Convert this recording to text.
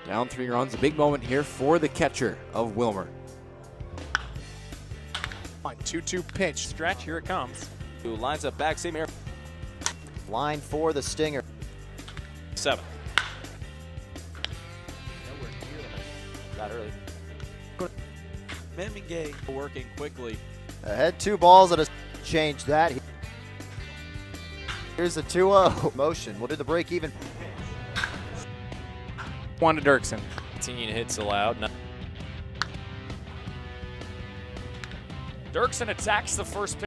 Down 3 runs, a big moment here for the catcher of Wilmer. 2-2 pitch. Stretch, here it comes. Who lines up back, same air. Line for the Stinger. 7. Nowhere near them. Got early. Memingay working quickly. Ahead 2 balls and a change that. Here's a 2-0 motion. We'll do the break even. 1 to Dirksen. 18 hits allowed. Dirksen attacks the first pitch.